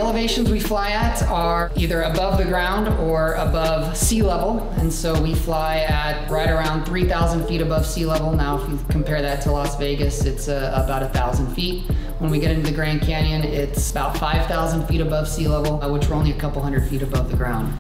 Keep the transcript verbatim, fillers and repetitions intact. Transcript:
elevations we fly at are either above the ground or above sea level. And so we fly at right around three thousand feet above sea level. Now, if you compare that to Las Vegas, it's uh, about one thousand feet. When we get into the Grand Canyon, it's about five thousand feet above sea level, uh, which we're only a couple hundred feet above the ground.